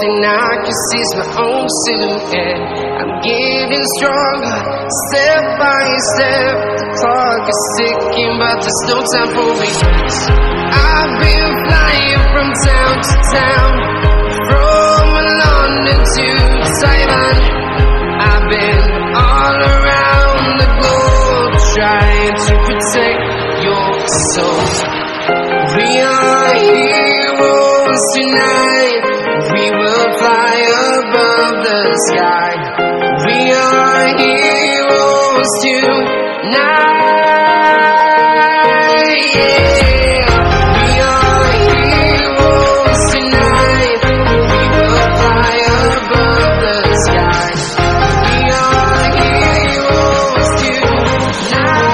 and I can seize my own silhouette. I'm getting stronger, step by step. The clock is ticking, but there's no time for regrets. I've been flying from town to town, from London to Taiwan. I've been all around the globe, trying to protect your soul. We are heroes tonight. We will fly above the sky. We are heroes tonight. Yeah. We are heroes tonight. We will fly above the sky. We are heroes tonight.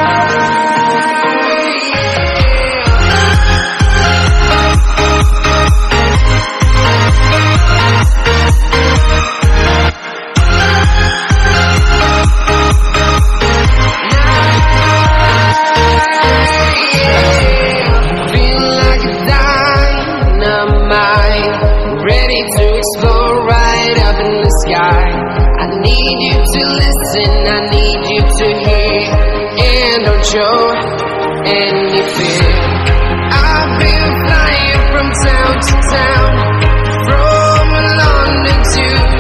Ready to explore right up in the sky. I need you to listen, I need you to hear, and don't show any fear. I've been flying from town to town, from London to